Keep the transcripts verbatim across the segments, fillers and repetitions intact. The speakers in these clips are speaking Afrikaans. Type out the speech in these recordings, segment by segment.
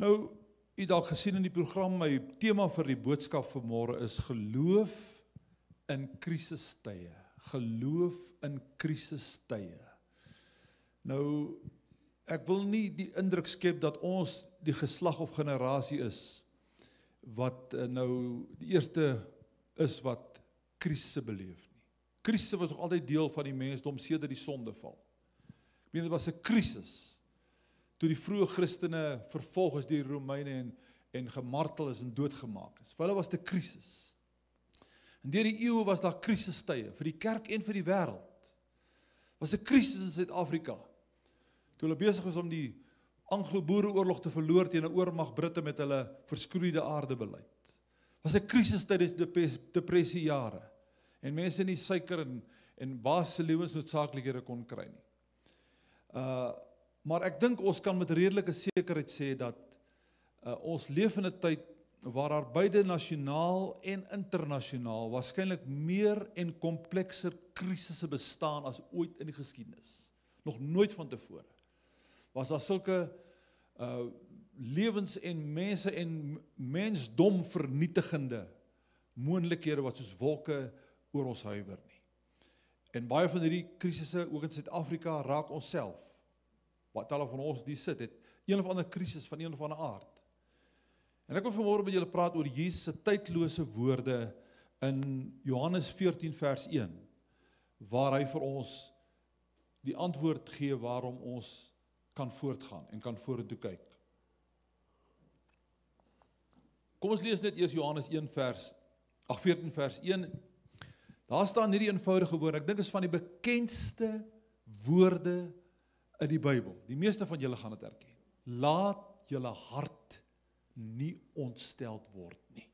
Nou, u het dalk gesien in die program, my tema vir die boodskap vanmôre is geloof in krisistye. Geloof in krisistye. Nou, ek wil nie die indruk skep dat ons die geslag of generasie is wat uh, nou die eerste is wat krisisse beleef nie. Krisisse was nog altyd deel van die mensdom sedert die sondeval. Ek meen, dit was 'n krisis toe die vroeë Christene vervolg is deur die Romeine en, en gemartel is en doodgemaak is. Vir hulle was dit 'n krisis. En deur die eeue was daar krisistye vir die kerk en vir die wêreld. Was 'n krisis in Suid-Afrika. Toe hulle besig was om die Anglo-Boereoorlog te verloor teen 'n oormag Britte met hulle verskroeide aardebeleid. Was 'n krisis tydens die depressiejare. En mense nie suiker en, en basiese lewensnoodsaaklikhede kon kry nie. Uh, maar ek dink ons kan met redelike sekerheid sê dat uh, ons leef in 'n tyd waar daar beide nasionaal en internasionaal waarskynlik meer en komplekser krisisse bestaan as ooit in die geskiedenis. Nog nooit van tevore. Was daar sulke uh, lewens en mense en mensdom vernietigende moontlikhede wat soos wolke oor ons huiwer nie. En baie van hierdie krisisse, ook in Suid-Afrika, raak ons self. Wat alle van ons die sit, het een of ander krisis van een of ander aard. En ek wil vanmôre met julle praat oor Jesus se tydlose woorde in Johannes veertien vers een, waar hy vir ons die antwoord gee waarom ons kan voortgaan en kan vorentoe kyk. Kom ons lees net eers Johannes een vers, ag veertien vers een. Daar staan hierdie eenvoudige woord, ek dink is van die bekendste woorde in die Bybel. Die meeste van julle gaan dit herken. Laat julle hart nie ontsteld word nie.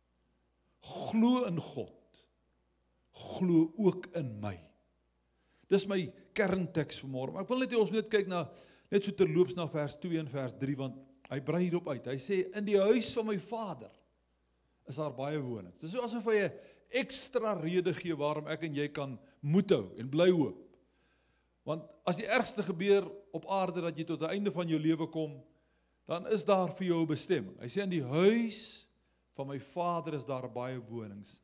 Glo in God. Glo ook in my. Dis my kernteks vanmôre. Maar ek wil net hê ons moet kyk na net so terloops na vers twee en vers drie, want hy brei hierop uit. Hy sê, in die huis van my Vader is daar baie wonings. Dis so asof hy 'n ekstra rede gee waarom ek en jy kan moed hou en bly hoop. Want as die ergste gebeur op aarde dat jy tot die einde van jou lewe kom, dan is daar vir jou 'n bestemming. Hy sê, in die huis van my Vader is daar baie wonings.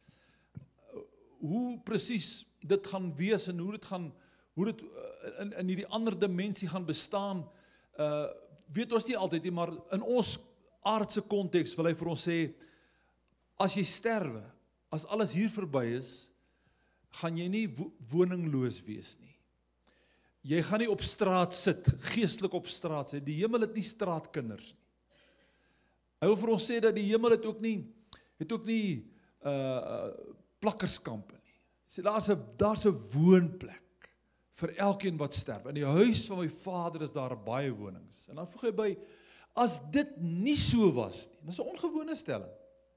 Hoe presies dit gaan wees en hoe dit gaan hoe dit in, in hierdie ander dimensie gaan bestaan, uh, weet ons nie altyd nie, maar in ons aardse konteks wil hy vir ons sê, as jy sterwe, as alles hier verby is, gaan jy nie wo woningloos wees nie. Jy gaan nie op straat sit, geestelik op straat sit. Die hemel het nie straatkinders nie. Hy wil vir ons sê dat die hemel het ook nie, het ook nie uh, plakkerskampe nie. Sê, daar's 'n daar's 'n woonplek vir elkeen wat sterf. In die huis van my Vader is daar baie wonings. En dan voeg hy by, as dit nie so was nie, dis 'n ongewone stelling.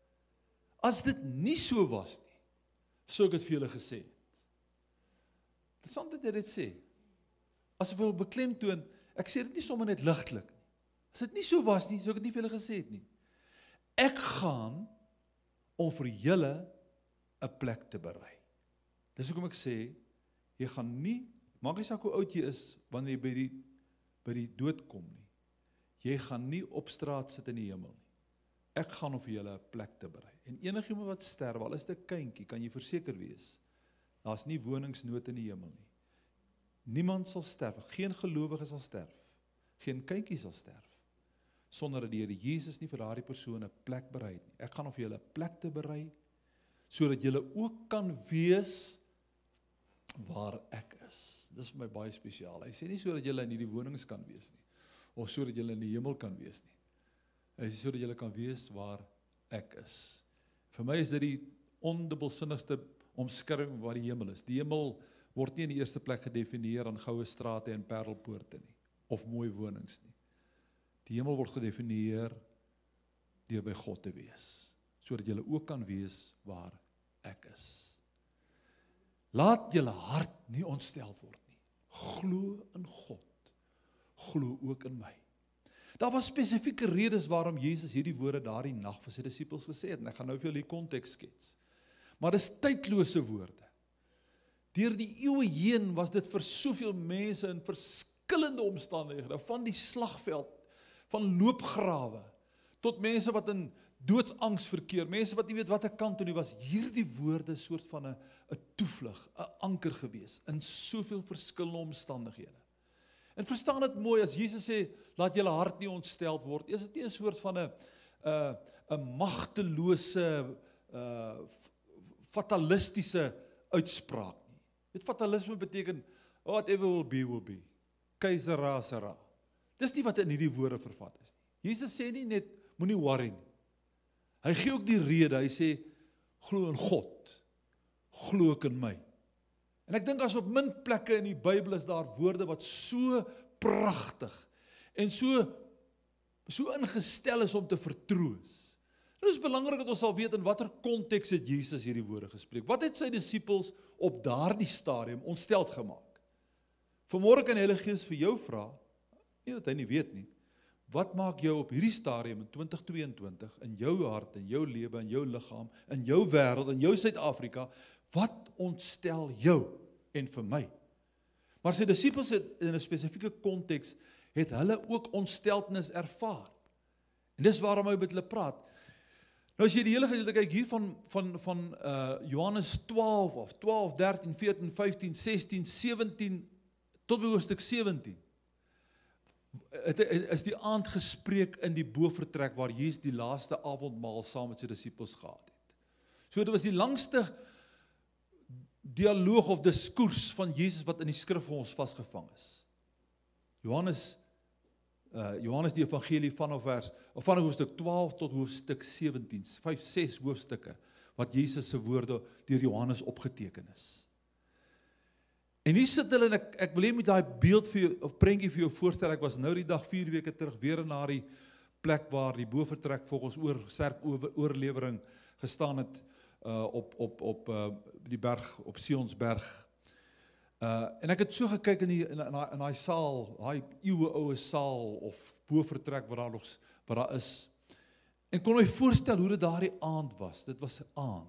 As dit nie so was nie, sou ek dit vir julle gesê het. Interessant dat hy dit sê. As ek wil beklemtoon, ek sê dit nie sommer net ligtelik nie. As dit nie so was nie, sou ek dit nie vir julle gesê het nie. Ek gaan om vir julle 'n plek te berei. Dis hoekom ek sê, jy gaan nie, maak nie saak hoe oud jy is, wanneer jy by die, by die dood kom nie. Jy gaan nie op straat sit in die hemel nie. Ek gaan om vir julle 'n plek te berei. En enigiemand wat sterf, al is dit 'n kindjie, kan jy verseker wees, daar's nie woningsnood in die hemel nie. Niemand sal sterf, geen gelowige sal sterf, geen kindjie sal sterf, sonder dat die Here Jesus nie vir daardie persoon 'n plek berei het nie. Ek gaan om vir julle 'n plek te berei, sodat julle ook kan wees waar ek is. Dis vir my baie spesiaal. Hy sê nie sodat julle in hierdie wonings kan wees nie, of sodat julle in die hemel kan wees nie. Hy sê sodat julle kan wees waar ek is. Vir my is dit die ondubbelsinnigste omskrywing wat die hemel is. Die hemel word nie in die eerste plek gedefinieer aan goue strate en parelpoorte nie, of mooi wonings nie. Die hemel word gedefinieer deur by God te wees, sodat julle ook kan wees waar ek is. Laat julle hart nie ontsteld word nie. Glo in God. Glo ook in my. Daar was spesifieke redes waarom Jesus hierdie woorde daardie nag vir sy disippels gesê het, en ek gaan nou vir julle die konteks skets. Maar dis tydlose woorde. Deur die eeue heen was dit vir soveel mense in verskillende omstandighede, van die slagveld, van loopgrawe, tot mense wat in doodsangs verkeer, mense wat nie weet wat 'n kant toe nie, was hierdie woorde soort van 'n 'n toevlug, 'n anker gewees in soveel verskillende omstandighede. En verstaan dit mooi as Jesus sê, laat julle hart nie ontsteld word. Is dit nie 'n soort van 'n 'n 'n magtelose uh fatalistiese uitspraak nie. Weet, fatalisme beteken whatever will be will be. Keisera sera. Dis nie wat in hierdie woorde vervat is nie. Jesus sê nie net moenie worry nie. Hy gee ook die rede, hy sê glo in God. Glo ek in my. En ek dink as op min plekke in die Bybel is daar woorde wat so pragtig en so so ingestel is om te vertroos. Dit is belangrik dat ons sal weet in watter konteks het Jesus hierdie woorde gespreek. Wat het sy disippels op daardie stadium ontsteld gemaak? Vanmôre kan die Heilige Gees vir jou vra, nie dat hy nie weet nie, wat maak jou op hierdie stadium in twintig tweeëntwintig in jou hart, in jou lewe, in jou liggaam, in jou wêreld, in jou Suid-Afrika, wat ontstel jou en vir my? Maar sy disippels het in 'n spesifieke konteks het hulle ook ontsteltenis ervaar. En dis waarom hy met hulle praat. Nou as jy die hele gedeelte kyk hier van van van uh Johannes twaalf of twaalf, dertien, veertien, vyftien, sestien, sewentien tot by hoofstuk sewentien. Het is die aand gespreek in die bofortrek waar Jesus die laaste avondmaal saam met sy disippels gehad het. So dit was die langste dialoog of diskurs van Jesus wat in die skrif vir ons vasgevang is. Johannes uh, Johannes die evangelie van vers of van hoofstuk twaalf tot hoofstuk sewentien, vyf, ses hoofstukke wat Jesus se woorde deur Johannes opgeteken is. En hier sit hulle en ek ek wil hê met daai beeld vir jou of prentjie vir jou voorstel. Ek was nou die dag vier weke terug weer in daardie plek waar die bofortrek volgens oor sterk oorlewering gestaan het uh, op op op uh, die berg op Sionsberg. Uh, en ek het so gekyk in die in daai in daai saal, daai eeue oue saal of bofortrek wat daar nog wat daar is. En kon my voorstel hoe dit daardie aand was. Dit was 'n aand.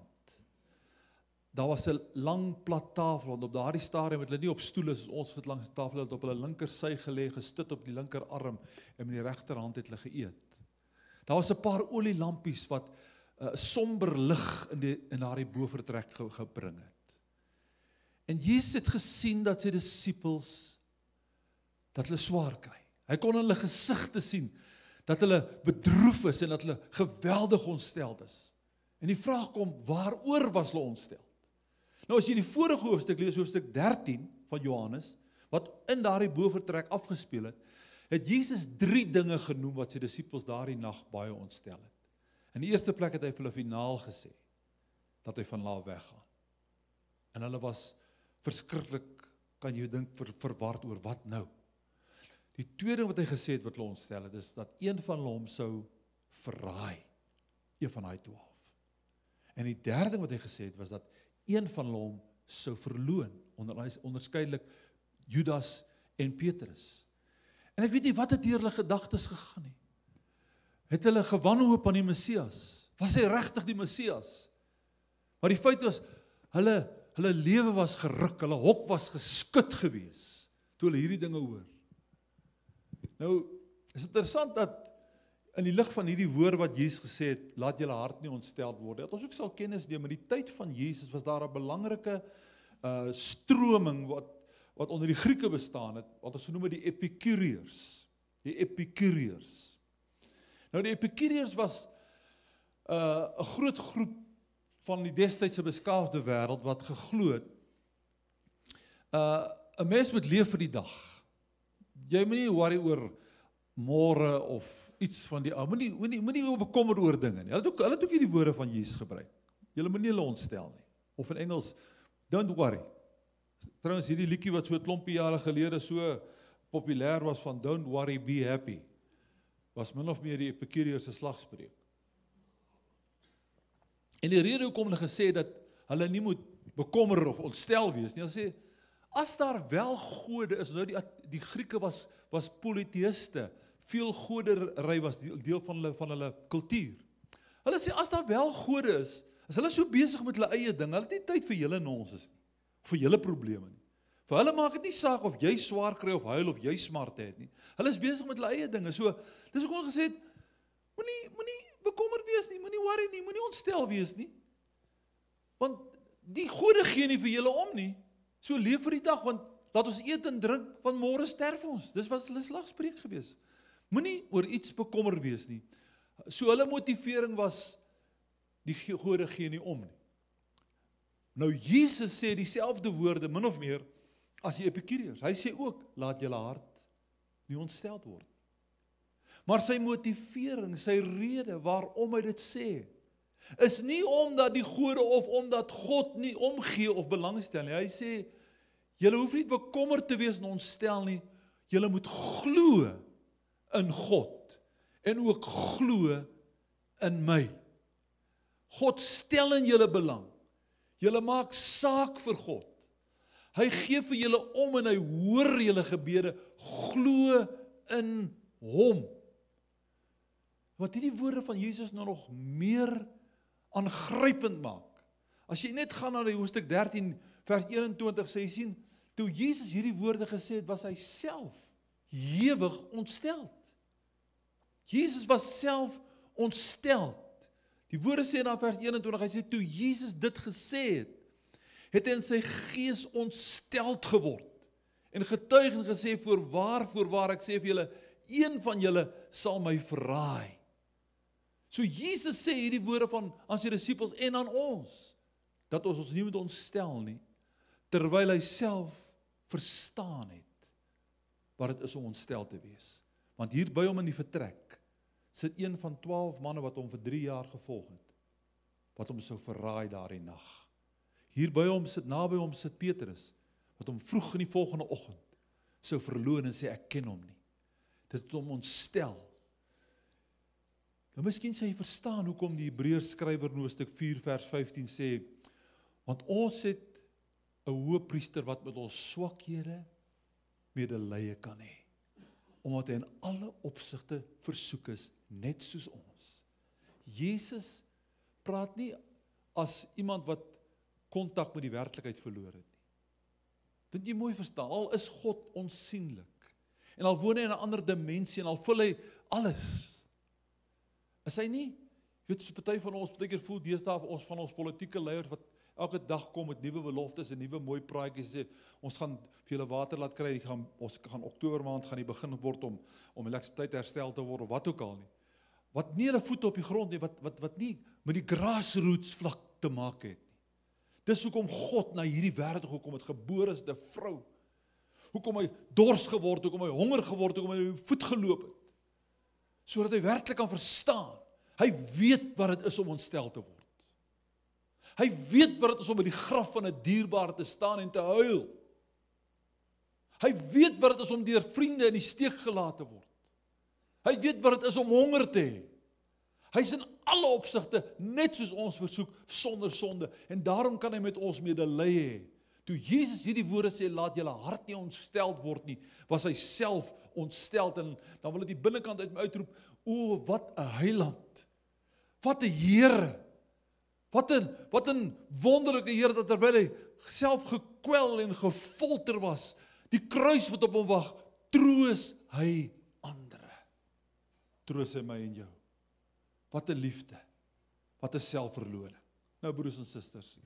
Daar was 'n lang plat tafel, want op daardie stadium het hulle nie op stoele soos ons sit langs die tafel, het op hulle linker sy gelê, gestit op die linkerarm en met die regterhand het hulle geëet. Daar was 'n paar olielampies wat 'n uh, somber lig in die in daardie bofortrek ge, gebring het. En Jesus het gesien dat sy disippels dat hulle swaar kry. Hy kon in hulle gesigte sien dat hulle bedroef is en dat hulle geweldig ontsteld is. En die vraag kom, waaroor was hulle ontsteld? Nou as jy die vorige hoofstuk lees, hoofstuk dertien van Johannes, wat in daardie bofortrek afgespeel het, het Jesus drie dinge genoem wat sy disippels daardie nag baie ontstel het. In die eerste plek het hy vir hulle finaal gesê, dat hy van hulle af weggaan. En hulle was verskriklik, kan jy dink, ver, verward oor wat nou. Die tweede wat hy gesê het wat hulle ontstel het, is dat een van hulle hom sou verraai, een van daai twaalf. En die derde ding wat hy gesê het, was dat een van hulle hom sou verloon, onder, onderskeidelik Judas en Petrus. En ek weet nie wat het deur hulle gedagtes gegaan nie. Het hulle gewanhoop aan die Messias? Was hy regtig die Messias? Maar die feit was, hulle, hulle lewe was geruk, hulle hok was geskud gewees, toe hulle hierdie dinge hoor. Nou, is interessant dat in die lig van hierdie woord wat Jesus gesê het, laat julle hart nie ontsteld word. Dat ons ook sal kennis neem, in die tyd van Jesus was daar 'n belangrike uh, stroming wat, wat onder die Grieke bestaan het, wat ons noem die Epikureërs. Die Epikureërs. Nou die Epikureërs was 'n uh, groot groep van die destydse beskaafde wêreld wat geglo het, uh, 'n mens moet leef vir die dag. Jy moet nie worry oor môre of iets van die ou. Moenie moenie moenie oor bekommer oor dinge nie. Hulle het ook hulle het ook hierdie woorde van Jesus gebruik. Julle moenie hulle ontstel nie. Of in Engels, don't worry. Trouwens hierdie liedjie wat so 'n klompie jare gelede so populêr was van don't worry, be happy, was min of meer die Epikureërs se slagspreuk. En die rede hoekom hulle gesê dat hulle nie moet bekommer of ontstel wees nie, hulle sê as daar wel gode is, nou die die Grieke was was polytheïste. Veel godery was deel van hulle van hulle kultuur. Hulle sê as daar wel gode is, as hulle so besig met hulle eie ding, hulle het nie tyd vir julle nonsens nie, vir julle probleme nie. Vir hulle maak dit nie saak of jy swaar kry of huil of jy smart het nie. Hulle is besig met hulle eie dinge. So, dis ook al gesê, Moenie moenie bekommerd wees nie, moenie worry nie, moenie ontstel wees nie. Want die Gode gee nie vir julle om nie. So leef vir die dag, want laat ons eet en drink, want môre sterf ons. Dis wat hulle slagspreuk gewees. Moenie oor iets bekommerd wees nie. So hulle motivering was, die Gode gee nie om nie. Nou Jesus sê dieselfde woorde, min of meer, as die Epikureërs. Hy sê ook, laat julle hart nie ontsteld word. Maar sy motivering, sy rede waarom hy dit sê, is nie omdat die Gode of omdat God nie omgee of belangstel nie. Hy sê, julle hoef nie bekommerd te wees en ontstel nie, julle moet glo in God en ook glo in my. God stel in julle belang. Julle maak saak vir God. Hy gee vir julle om en hy hoor julle gebede, glo in hom. Wat hierdie woorde van Jesus nou nog meer aangrypend maak. As jy net gaan na die hoofstuk dertien vers eenentwintig, sê jy sien, toe Jesus hierdie woorde gesê het, was hy self ewig ontsteld. Jesus was self ontsteld. Die woorde sê dan vers eenentwintig, hy sê, toe Jesus dit gesê het, het hy in sy gees ontsteld geword, en getuig en gesê, voorwaar, voorwaar, ek sê vir julle, een van julle sal my verraai. So Jesus sê hierdie woorde van aan sy disippels en aan ons, dat ons ons nie moet ontstel nie, terwyl hy self verstaan het, wat het is om ontstel te wees. Want hier by hom in die vertrek, sit een van twaalf manne wat hom vir drie jaar gevolg het, wat hom sou verraai daar die nag. Hier by hom sit, naby hom sit Petrus, wat hom vroeg in die volgende oggend, sou verloon en sê, ek ken hom nie. Dit het hom ontstel. Nou miskien sê jy verstaan, hoekom die Hebreërs skrywer in hoofstuk vier vers vyftien sê, want ons het 'n hoëpriester wat met ons swakhede medelee kan hê, omdat hy in alle opsigte versoek is, net soos ons. Jesus praat nie as iemand wat kontak met die werklikheid verloor het nie. Dit jy mooi verstaan, al is God onsienlik, en al woon hy in 'n ander dimensie, en al vul hy alles, is hy nie, weet so party van ons, partykeer voel deesdae ons van ons politieke leiers, wat elke dag kom met nuwe beloftes en nuwe mooi praatjies, sê, ons gaan vir julle water laat kry, gaan, ons gaan Oktober maand gaan die begin word om, om elektrisiteit herstel te word, of wat ook al nie. Wat nie hulle voete op die grond nie, wat, wat, wat nie met die grassroots vlak te maak het nie. Dis hoekom God na hierdie wêreld gekom het, gebore as 'n vrou. Hoekom hy dors geword, hoekom hy honger geword, hoekom hy voet geloop het. Sodat hy werklik kan verstaan. Hy weet wat dit is om ontstel te word. Hy weet wat dit is om by die graf van 'n dierbare te staan en te huil. Hy weet wat dit is om deur vriende in die steek gelaat te word. Hy weet wat dit is om honger te hê. Hy is in alle opsigte net soos ons versoek, sonder sonde, en daarom kan hy met ons medelee hê. Toe Jesus hierdie woorde sê, laat julle hart nie ontsteld word nie, was hy self ontsteld, en dan wil dit die binnekant uit my uitroep, o, wat 'n heiland, wat 'n Here, wat 'n wat 'n wonderlike Here, dat terwyl hy self gekwel en gefolter was, die kruis wat op hom wag, troos hy ander. Troos hy my en jou. Wat 'n liefde, wat 'n selfverloning. Nou broers en susters,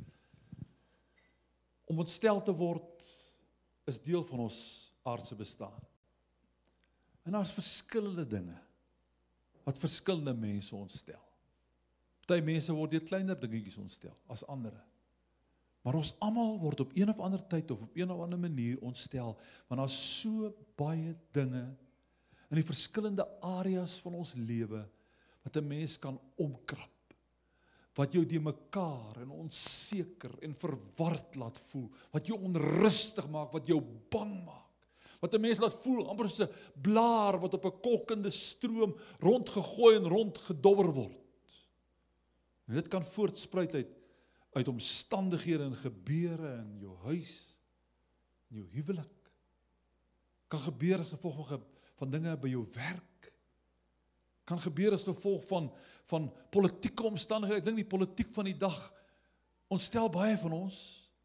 om ontstel te word is deel van ons aardse bestaan. En daar's verskillende dinge wat verskillende mense ontstel. Party mense word deur kleiner dingetjies ontstel as ander. Maar ons almal word op een of ander tyd of op een of ander manier ontstel, want daar's so baie dinge in die verskillende areas van ons lewe wat 'n mens kan omkrap, wat jou die mekaar en onseker en verward laat voel, wat jou onrustig maak, wat jou bang maak, wat 'n mens laat voel amper soos 'n blaar wat op 'n kolkende stroom rondgegooi en rondgedobber word. En dit kan voortspruit uit uit omstandighede en gebeure in jou huis, in jou huwelik. Kan gebeur as gevolg van, van dinge by jou werk. Kan gebeur as gevolg van, van politieke omstandighede. Ek dink die politiek van die dag ontstel baie van ons.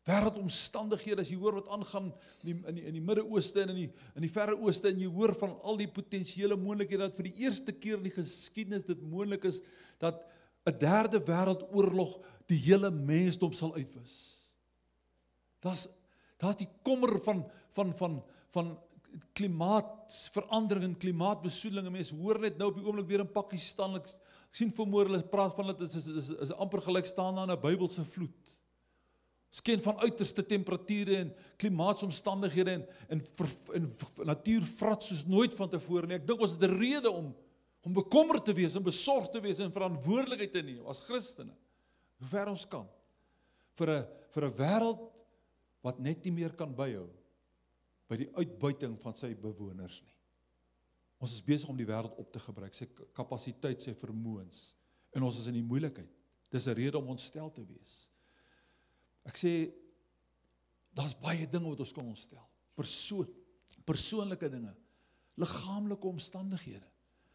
wêreldomstandighede, as jy hoor wat aangaan in die, in die, in die Midde-Ooste en in die, in die Verre Ooste, en jy hoor van al die potensiële moontlikhede, dat vir die eerste keer in die geskiedenis dit moontlik is, dat 'n derde wêreldoorlog die hele mensdom sal uitwis. Daar's daar's die kommer van van van van klimaatsverandering en klimaatbesoedeling. Mense hoor net nou op die oomblik weer in Pakistan, ek sien vanmôre hulle praat van dit is is is, is amper gelyk staan aan 'n Bybelse vloed. Ons ken van uiterste temperature en klimaatsomstandighede en en, ver, en natuur vrat soos nooit van tevore nie. Ek dink ons het 'n rede om om bekommerd te wees en besorgd te wees en verantwoordelikheid te neem as Christene. Hoe ver ons kan vir 'n vir 'n wêreld wat net nie meer kan byhou by die uitbuiting van sy bewoners nie. Ons is besig om die wêreld op te gebruik, sy kapasiteit, sy vermoëns, en ons is in die moeilikheid. Dis 'n rede om ontstel te wees. Ek sê, daar's baie dinge wat ons kan ontstel. Persoon, persoonlike dinge, liggaamlike omstandighede,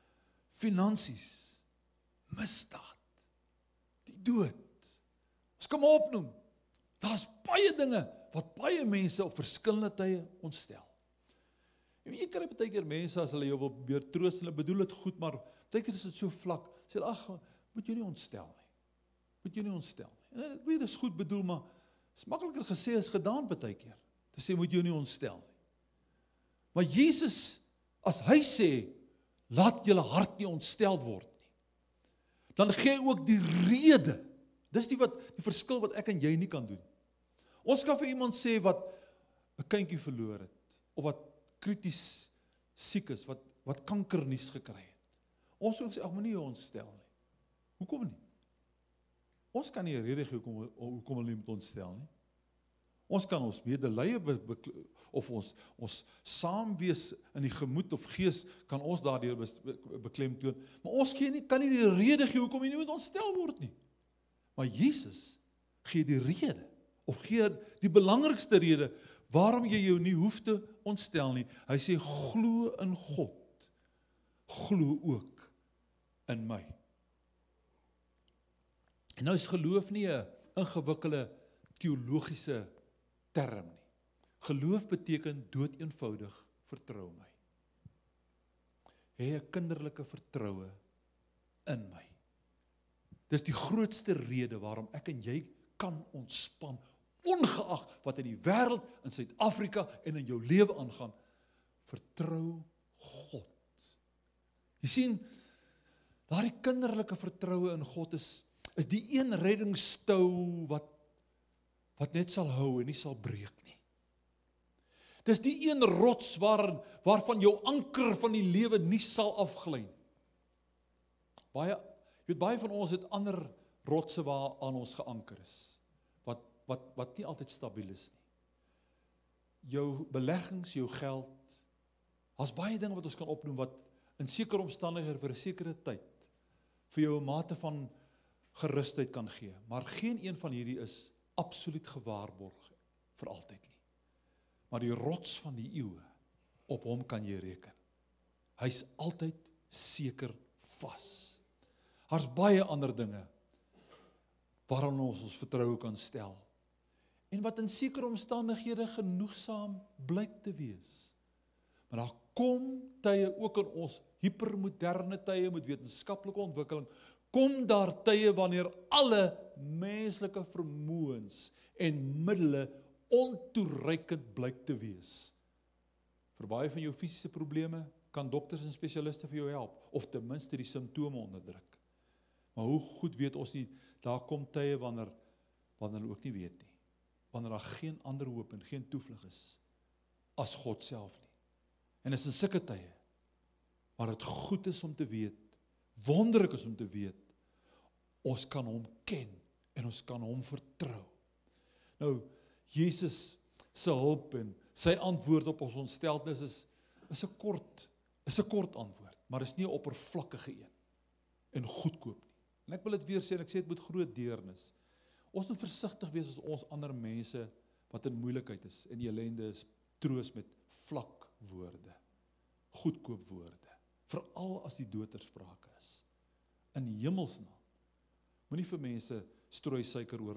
finansies, misdaad, die dood. Ons kan maar opnoem. Daar's baie dinge wat baie mense op verskillende tye ontstel. En jy kry baie keer mense as hulle jou wil probeer troos, hulle bedoel dit goed, maar baie keer is dit so vlak. Sê hulle, ag, moet jy nie ontstel nie. Moet jy nie ontstel nie. En ek weet dit is goed bedoel, maar is makliker gesê as gedaan baie keer. Te sê moet jy nie ontstel nie. Maar Jesus, as hy sê, laat julle hart nie ontstel word nie, dan gee hy ook die rede. Dis die wat die verskil wat ek en jy nie kan doen. Ons kan vir iemand sê wat 'n kindjie verloor het, of wat krities siek is, wat wat kankernuus gekry het. Ons ook sê, ag, moenie jou ontstel nie. Hoekom nie? Ons kan nie 'n rede gee hoekom hoekom hulle nie moet ontstel nie. Ons kan ons medelee be, be, of ons ons saam wees in die gemoed of gees kan ons daardeur be, beklemtoon, maar ons gee nie, kan nie die rede gee hoekom jy nie moet ontstel word nie. Maar Jesus gee die rede, of gee die belangrikste rede, waarom jy jou nie hoef te ontstel nie. Hy sê, glo in God, glo ook in my. En nou is geloof nie 'n ingewikkelde teologiese term nie. Geloof beteken dood eenvoudig, vertrou my. Hê 'n kinderlike vertroue in my. Dis die grootste rede waarom ek en jy kan ontspan, ongeag wat in die wêreld, in Suid-Afrika en in jou lewe aangaan. Vertrou God. Jy sien, daardie kinderlike vertroue in God is, is die een reddingstou wat, wat net sal hou en nie sal breek nie. Dis die een rots waar, waarvan jou anker van die lewe nie sal afgly. Baie Jy weet, baie van ons het ander rotse waar aan ons geanker is, wat, wat, wat nie altyd stabiel is nie. Jou beleggings, jou geld, daar's baie dinge wat ons kan opnoem, wat in sekere omstandighede vir 'n sekere tyd, vir jou 'n mate van gerusheid kan gee, maar geen een van hierdie is absoluut gewaarborg vir altyd nie. Maar die rots van die eeue, op hom kan jy reken. Hy's altyd seker vas. Daar's baie ander dinge waaraan ons ons vertroue kan stel, en wat in sekere omstandighede genoegsaam blyk te wees. Maar daar kom tye, ook in ons hypermoderne tye met wetenskaplike ontwikkeling, kom daar tye wanneer alle menslike vermoëns en middele ontoereikend blyk te wees. Vir baie van jou fisiese probleme kan dokters en spesialiste vir jou help, of ten minste die simptome onderdruk. Maar hoe goed weet ons nie, daar kom tye wanneer, wanneer hulle ook nie weet nie. Wanneer daar geen ander hoop en geen toevlug is, as God self nie. En is in sulke tye, waar het goed is om te weet, wonderlik is om te weet, ons kan hom ken, en ons kan hom vertrou. Nou, Jesus se hulp en sy antwoord op ons ontsteltenis is, is 'n kort, is 'n kort antwoord, maar is nie 'n oppervlakkige een, en goedkoop nie. En ek wil dit weer sê, en ek sê dit met groot deernis. Ons moet versigtig wees as ons ander mense wat in moeilikheid is en ellende is, troos met vlak woorde, goedkoop woorde, veral as die dood ter sprake is. In die hemelsnaam, moenie vir mense strooi suiker oor hulle,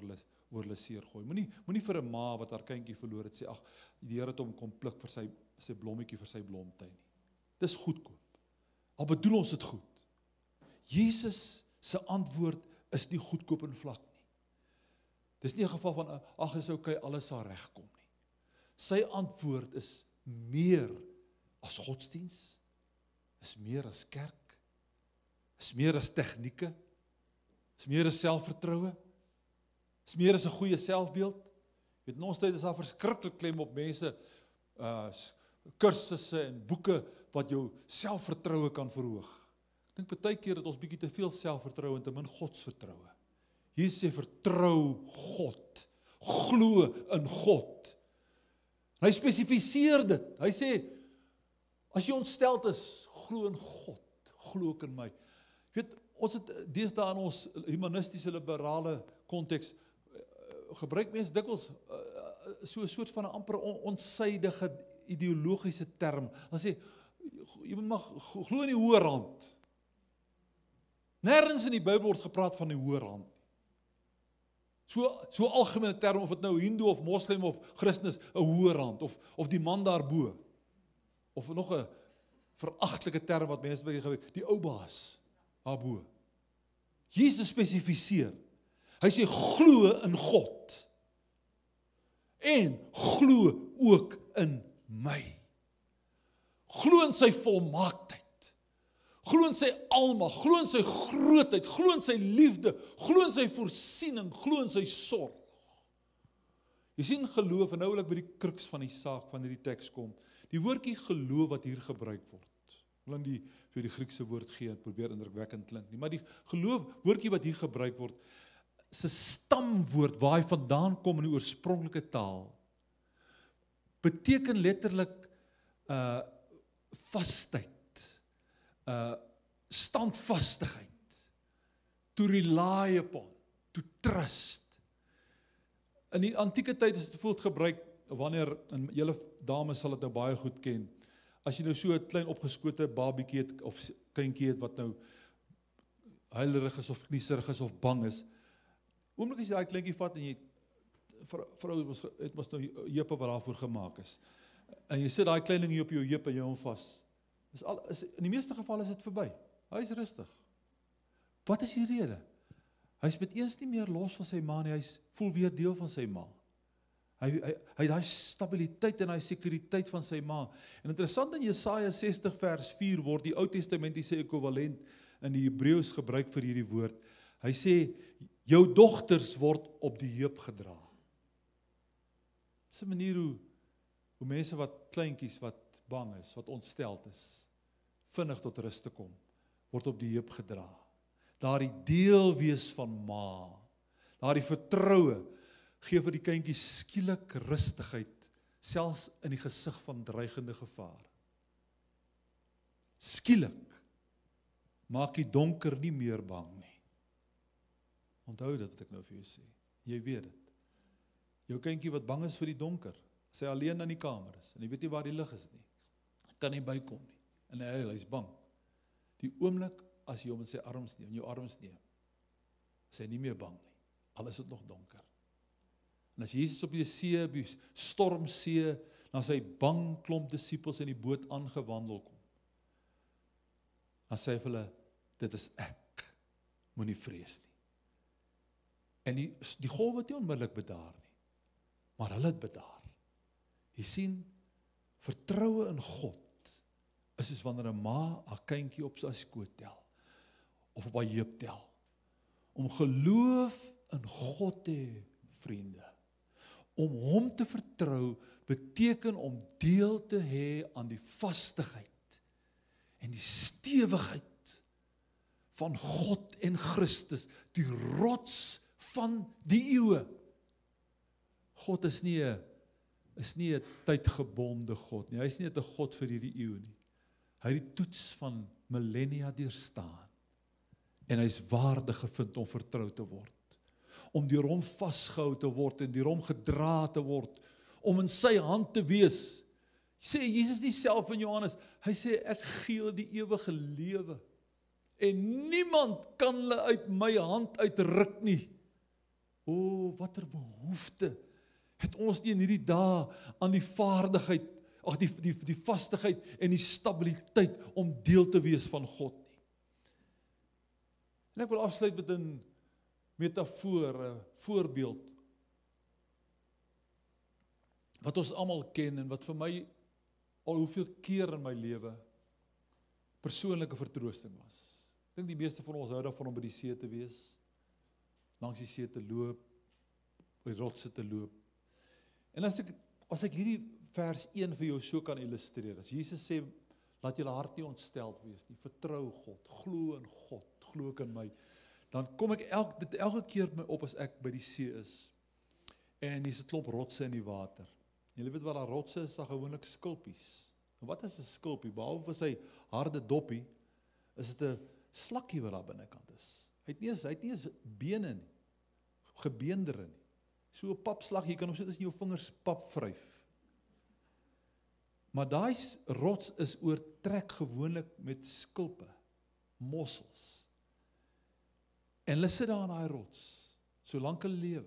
oor hulle seer gooi. Moenie moenie vir 'n ma wat haar kindjie verloor het sê, ag, die Here het hom kom pluk vir sy sy blommetjie vir sy blomtuin nie. Dis goedkoop. Al bedoel ons dit goed. Jesus se antwoord is nie goedkoop en vlak nie. Dis nie 'n geval van ag, is okay, alles sal regkom nie. Sy antwoord is meer as godsdiens, is meer as kerk, is meer as tegnieke, is meer as selfvertroue, is meer as 'n goeie selfbeeld. Weet, in ons tyd is daar verskriklik klem op mense, uh, kursusse en boeke wat jou selfvertroue kan verhoog. Ek dink baie keer dat ons bietjie te veel selfvertroue en te min godsvertroue. Jesus sê vertrou God, glo in God. Hy spesifiseer dit. Hy sê, as jy ontsteld is, glo in God, glo ook in my. Weet, ons het deesdae in ons humanistiese liberale konteks gebruik mense dikwels uh, so 'n soort van 'n amper on, onsydige ideologiese term. Dan sê jy mag glo in die hoër hand. Nêrens in die Bybel word gepraat van die hoër hand. So so algemene term, of dit nou Hindu of Moslem of Christen is, 'n hoër hand of of die man daarbo. Of nog 'n veragtelike term wat mense baie gebruik, die ou baas daarbo. Jesus spesifiseer. Hy sê glo in God. En glo ook in my. Glo in sy volmaaktheid. Glo in sy almag, glo in sy grootheid, glo in sy liefde, glo in sy voorsiening, glo in sy sorg. Jy sien geloof, en nou wil ek by die kruks van die saak van hierdie teks kom. Die woordjie geloof wat hier gebruik word. Ek wil nie die vir die Griekse woord gee en probeer indrukwekkend klink nie, maar die geloof woordjie wat hier gebruik word, is 'n stamwoord waar hy vandaan kom in die oorspronklike taal. Beteken letterlik uh vasheid. Uh, standvastigheid, to rely upon, to trust. In die antieke tyd is dit voelt gebruik, wanneer, en julle dames sal dit nou baie goed ken, as jy nou so 'n klein opgeskote babietjie het, of kindjie het, wat nou huilerig is, of knieserig is, of bang is, oomblik as jy daai kleintjie vat, en jy, vrou het mos nou heupe wat daarvoor gemaak is, en jy sit daai klein ding hier op jou heup, en jy hom vas, Is al, is, in die meeste gevalle is dit verby. Hy is rustig. Wat is die rede? Hy is met eens nie meer los van sy ma nie, hy is, voel weer deel van sy ma. Hy, hy, hy het daai stabiliteit en daai sekuriteit van sy ma. En interessant in Jesaja sestig vers vier word die Ou Testamentiese ekwivalent in die Hebreëus gebruik vir hierdie woord. Hy sê, jou dogters word op die heup gedra. Dit is 'n manier hoe, hoe mense wat kleintjies, wat bang is, wat ontsteld is, vinnig tot rus te kom, word op die heup gedra. Daardie deel wees van ma, daardie vertroue, gee vir die kindjie skielik rustigheid, selfs in die gesig van dreigende gevaar. Skielik maak die donker nie meer bang nie. Onthou dit wat ek nou vir jou sê. Jy weet dit. Jou kindjie wat bang is vir die donker, as hy alleen in die kamer is, en hy weet nie waar die lig is nie, kan nie bykom nie, en hy huil, hy is bang. Die oomblik, as jy hom in sy arms neem, in jou arms neem, is hy nie meer bang nie, al is dit nog donker. En as Jesus op die see, op die stormsee, na sy bang klomp disippels in die boot aangewandel kom, dan sê hy vir hulle, dit is ek, moenie vrees nie. En die, die golf het nie onmiddellik bedaar nie, maar hulle het bedaar. Jy sien, vertroue in God, is soos wanneer 'n ma haar kindjie op sy skoot tel, of op haar heup tel. Om geloof in God te hê, vriende, om hom te vertrou, beteken om deel te hê aan die vastigheid en die stewigheid van God en Christus, die rots van die eeue. God is nie 'n is nie 'n tydgebonde God nie. Hy is nie 'n God vir hierdie eeu nie. Hy het die toets van millennia deurstaan. En hy is waardig gevind om vertrou te word. Om deur hom vasgehou te word en deur hom gedra te word. Om in sy hand te wees. Sê Jesus nie self in Johannes, hy sê ek gee julle die ewige lewe. En niemand kan hulle uit my hand uitruk nie. O, watter behoefte het ons nie in hierdie dae aan die vaardigheid, ag die die die vastigheid en die stabiliteit om deel te wees van God nie. En ek wil afsluit met 'n metafoor, 'n voorbeeld wat ons almal ken en wat vir my al hoeveel keer in my lewe persoonlike vertroosting was. Ek dink die meeste van ons hou daarvan om by die see te wees, langs die see te loop, by rotse te loop. En as ek as ek hierdie vers een vir jou so kan illustreer, as Jesus sê, laat julle hart nie ontsteld wees nie, vertrou God, glo in God, glo ek in my, dan kom ek elk, dit elke keer my op as ek by die see is, en hier's 'n klomp rotse in die water. Julle weet wat daar rotse is, daar gewoonlik skulpies. En wat is 'n skulpie? Behalwe vir sy harde doppie, is dit 'n slakkie wat daar binnekant is. Hy het nie eens, hy het nie eens bene nie, gebeendere nie. So 'n papslag, jy kan hom sit as in jou vingers pap vryf. Maar daai rots is oortrek gewoonlik met skulpe, mossels. En hulle sit daar aan daai rots, solank hulle lewe.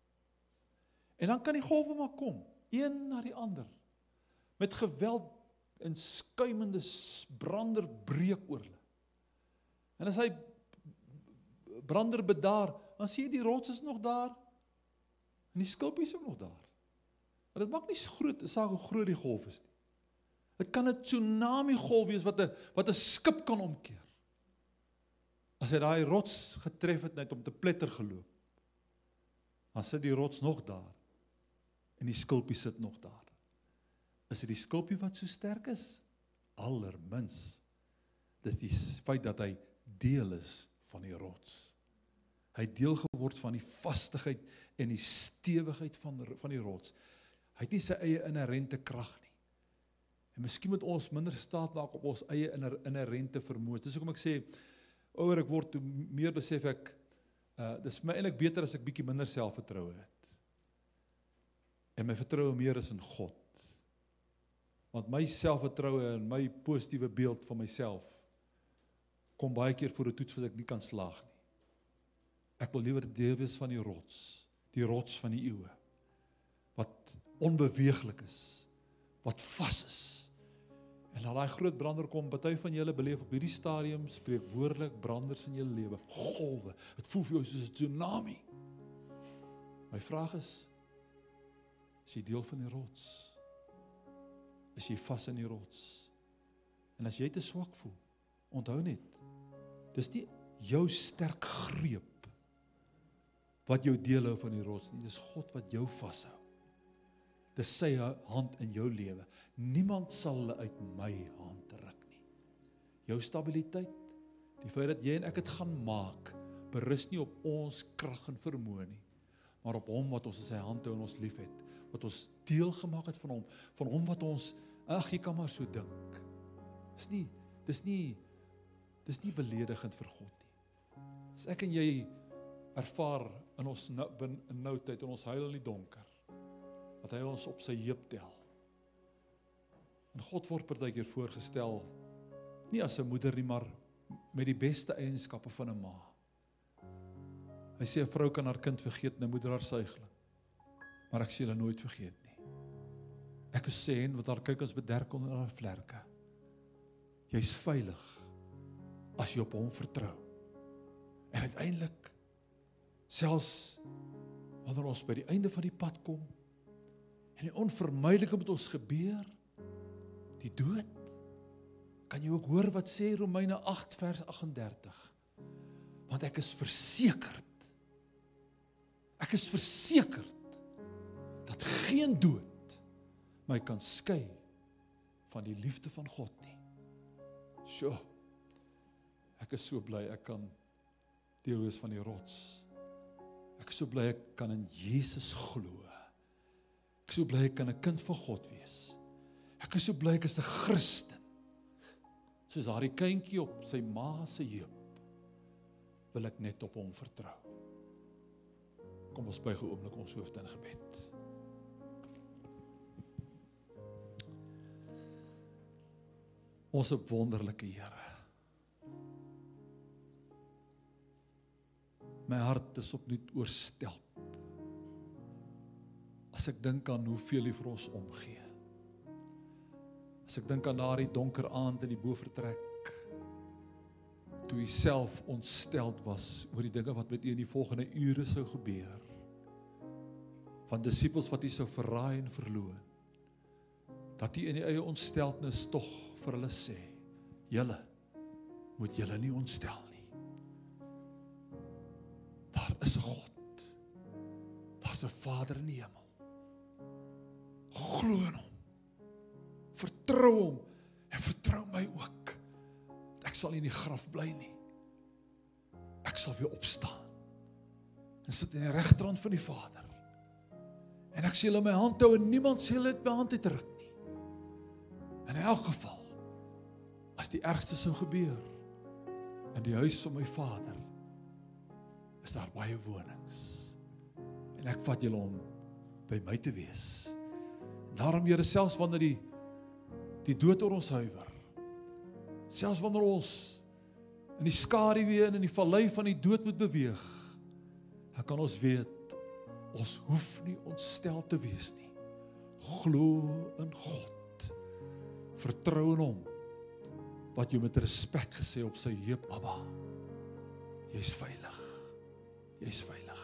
En dan kan die golwe maar kom, een na die ander, met geweld en skuimende brander breek oor hulle. En as hy brander bedaar, dan sien jy die rots is nog daar, en die skulpies is ook nog daar. Maar dit maak nie groot, saak hoe groot die golf is nie. Het kan 'n tsunami golf wees wat 'n wat 'n skip kan omkeer. As hy daai rots getref het net om te pletter geloop, dan sit die rots nog daar, en die skulpie sit nog daar. Is dit die skulpie wat so sterk is? Allermins. Dis die feit dat hy deel is van die rots. Hy het deel geword van die vastigheid en die stewigheid van, van die rots. Hy het nie sy eie inherente krag nie. En miskien moet ons minder staat maak op ons eie inherente vermoë. Dis hoekom ek sê, ouer ek word, hoe meer besef ek, uh, dis vir my eintlik beter as ek bietjie minder selfvertroue het. En my vertroue meer is in God. Want my selfvertroue en my positiewe beeld van myself kom baie keer voor 'n toets wat ek nie kan slaag nie. Ek wil liewer deel wees van die rots, die rots van die eeue, wat onbeweeglik is, wat vas is. En laat daai groot brander kom, party van julle beleef op hierdie stadium spreekwoordelik branders in julle lewe, golwe. Dit voel vir jou soos 'n tsunami. My vraag is, is jy deel van die rots? Is jy vas in die rots? En as jy te swak voel, onthou net, dis nie jou sterk greep wat jou deel hou van die rots nie, dis God wat jou vashou. Dis sy hand in jou lewe. Niemand sal hulle uit my hand ruk nie. Jou stabiliteit, die feit dat jy en ek het gaan maak, berus nie op ons krag en vermoë nie, maar op hom wat ons in sy hand hou en ons lief het, wat ons deel gemaak het van hom, van hom wat ons, ag jy kan maar so dink. Dis nie, dis nie, dis nie beledigend vir God nie. As ek en jy ervaar in ons noudheid en ons huil in die donker, dat hy ons op sy heup tel. En God word partykeer voorgestel, nie as 'n moeder nie, maar met die beste eienskappe van 'n ma. Hy sê 'n vrou kan haar kind vergeet, 'n moeder haar suigling, maar ek sê hulle nooit vergeet nie. Ek is sê, wat haar kuikens bederk onder haar vlerke. Jy's veilig as jy op hom vertrou. En uiteindelik, selfs wanneer ons by die einde van die pad kom, en die onvermydelike met ons gebeur, die dood, kan jy ook hoor wat sê Romeine agt vers agt en dertig. Want ek is versekerd, ek is versekerd, dat geen dood my kan skei van die liefde van God nie. Sjoe, ek is so bly, ek kan deel wees van die rots. Ek is so bly, ek kan in Jesus glo. Ek is so bly, ek kan 'n kind van God wees. Ek is so bly, ek is 'n Christen. Soos daardie kindjie op sy ma se heup, wil ek net op hom vertrou. Kom ons buig 'n oomblik ons hoofde in gebed. Ons wonderlike Here, my hart is opnuut oorstelp As ek dink aan hoeveel hy vir ons omgee. As ek dink aan daardie donker aand in die bovertrek, toe hy self ontsteld was oor die dinge wat met u in die volgende ure sou gebeur. Van disippels wat hy sou verraai en verloon. Dat hy in die eie ontsteltenis tog vir hulle sê, julle moet julle nie ontstel nie. Daar is 'n God. Daar's 'n Vader in die hemel. Glo in hom. Vertrou hom en vertrou my ook. Ek sal nie in die graf bly nie. Ek sal weer opstaan en sit in die regterhand van die Vader. En ek sal in my hand hou en niemand sal dit my hand uitruk nie. In elk geval, as die ergste sou gebeur, in die huis van my Vader, is daar baie wonings. En ek vat julle om by my te wees. Daarom, Here, selfs wanneer die, die dood oor ons huiwer, selfs wanneer ons in die skaduwee en in die vallei van die dood moet beweeg, dan kan ons weet, ons hoef nie ontstel te wees nie. Glo in God. Vertrou in hom, wat jy met respek gesê op sy heup, Abba, jy's veilig, jy's veilig.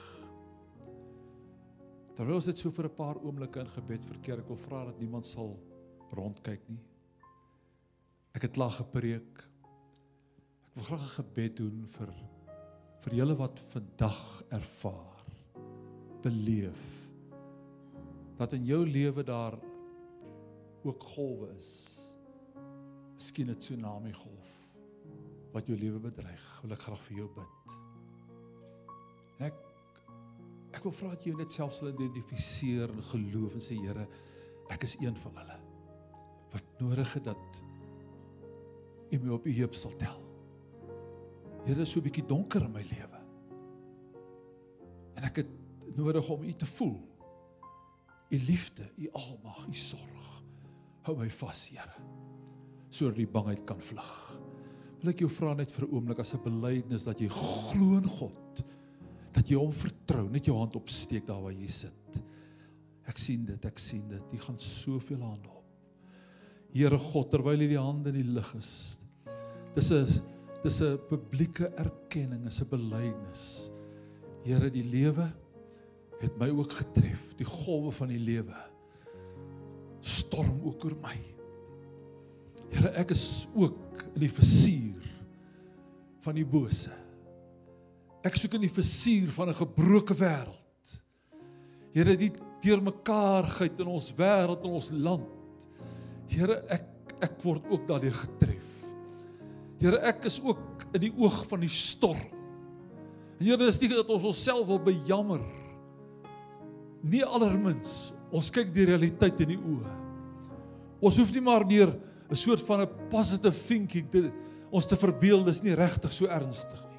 Terwyl ons dit so vir 'n paar oomblikke in gebed verkeer, ek wil vra dat niemand sal rondkyk nie. Ek het klaar gepreek. Ek wil graag 'n gebed doen vir, vir julle wat vandag ervaar, beleef, dat in jou lewe daar ook golwe is. Miskien 'n tsunami golf, wat jou lewe bedreig, wil ek graag vir jou bid. En ek, ek wil vra dat jy net self sal identifiseer en geloof en sê, Here, ek is een van hulle, wat nodig het dat U my op U heup sal tel. Here, is so 'n bietjie donker in my lewe. En ek het nodig om U te voel. U liefde, U almag, U sorg. Hou my vas, Here, sodat die bangheid kan vlug. Wil ek jou vra net vir 'n oomblik as 'n belydenis dat jy glo in God, dat jy hom vertrou, net jou hand opsteek daar waar jy sit. Ek sien dit, ek sien dit. Jy gaan soveel hande op. Here God, terwyl jy die hande in die lug is, dis 'n dis 'n publieke erkenning, is 'n belydenis. Here, die lewe het my ook getref, die golwe van die lewe storm ook oor my. Here, ek is ook in die visuur van die bose. Ek soek in die visuur van 'n gebroke wêreld. Here, die deurmekaarheid in ons wêreld en ons land. Here, ek ek word ook daardeur getref. Here, ek is ook in die oog van die storm. En Here, dis nie dat ons onsself wil bejammer. Nie allermins, ons kyk die realiteit in die oë. Ons hoef nie maar meer 'n soort van 'n positive thinking te, ons te verbeel, dis nie regtig so ernstig nie.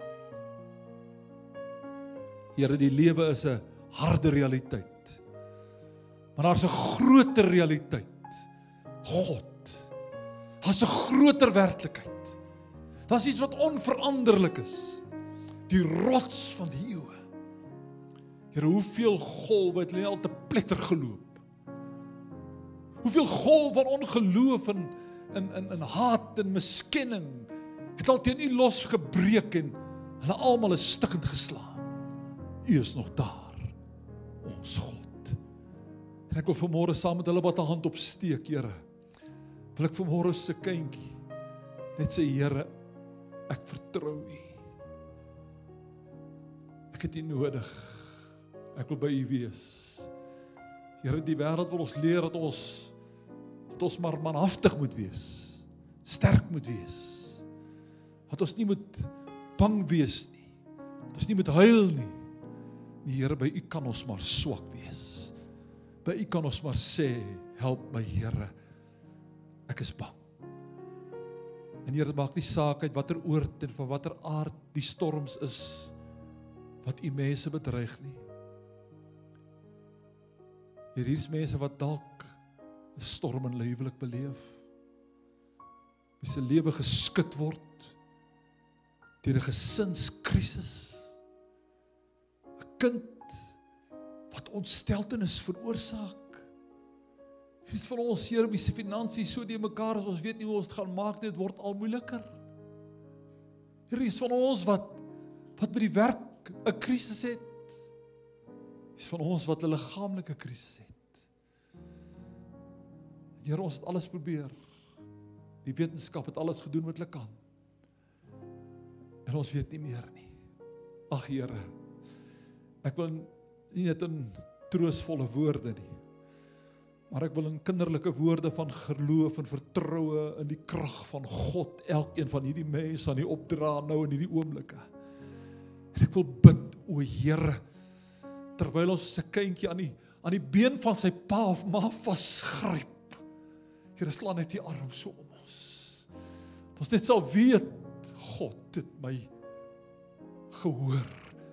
Here, die lewe is 'n harde realiteit. Maar daar's 'n groter realiteit. God. Daar's 'n groter werklikheid. Daar's iets wat onveranderlik is. Die rots van die eeue. Here, hoeveel golwe het hulle al te pletter geloop? Hoeveel golwe van ongeloof en in in in haat en miskenning het al teen U losgebreek en hulle almal is stikkend geslaan. U is nog daar, ons God. En ek wil vanmôre saam met hulle wat 'n hand opsteek, Here, wil ek vanmôre se kindjie net sê, Here, ek vertrou U. Ek het U nodig. Ek wil by U wees. Here, die wêreld wil ons leer dat ons dat ons maar manhaftig moet wees. Sterk moet wees. Dat ons nie moet bang wees nie. Dat ons nie moet huil nie. Nee, Here, by U kan ons maar swak wees. By U kan ons maar sê, help my, Here. Ek is bang. En Here, dit maak nie saak uit watter oord en van watter aard die storms is wat U mense bedreig nie. Hier is mense wat dalk 'n storm in hulle huwelik beleef. Wie se lewe geskit word deur 'n gesinskrisis. 'n Kind wat ontsteltenis veroorsaak. Iets van ons, Here, wie se finansies so die mekaar is, ons weet nie hoe ons dit gaan maak nie, dit word al moeiliker. Here, iets van ons wat wat by die werk 'n krisis het. Iets van ons wat 'n liggaamlike krisis het. Here, ons het alles probeer. Die wetenskap het alles gedoen wat hulle kan. En ons weet nie meer nie. Ag Here, ek wil nie net in troostvolle woorde nie, maar ek wil in kinderlike woorde van geloof en vertroue in die krag van God, elkeen van hierdie mense aan die opdra nou in hierdie oomblikke. En ek wil bid, o Here, terwyl ons 'n kindjie aan die, aan die been van sy pa of ma vasgryp, Here, slaan net die arm so om ons. Dat ons net sal weet, God het my gehoor.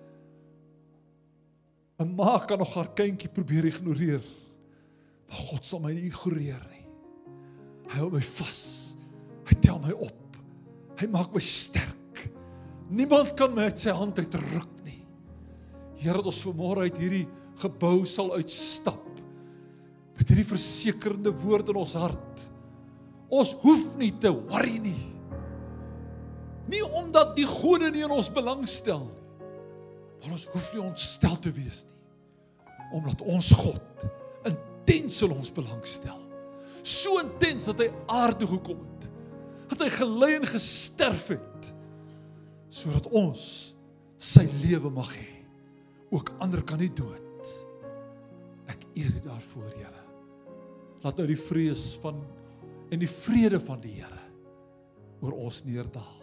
'n Ma kan nog haar kindjie probeer ignoreer, maar God sal my nie ignoreer nie. Hy hou my vas, hy tel my op, hy maak my sterk. Niemand kan my uit sy hand uitruk nie. Here, dat ons vanmôre uit hierdie gebou sal uitstap, met hierdie versekerende woord in ons hart. Ons hoef nie te worry nie. Nie omdat die gode nie in ons belang stel nie, maar ons hoef nie ontstel te wees nie, omdat ons God intens in ons belang stel. So intens dat hy aarde gekom het, dat hy gelei en gesterf het, sodat ons sy lewe mag hê. Ook ander kan nie dood. Ek eer U daarvoor, Here. Laat nou die vrees van en die vrede van die Here oor ons neerdal.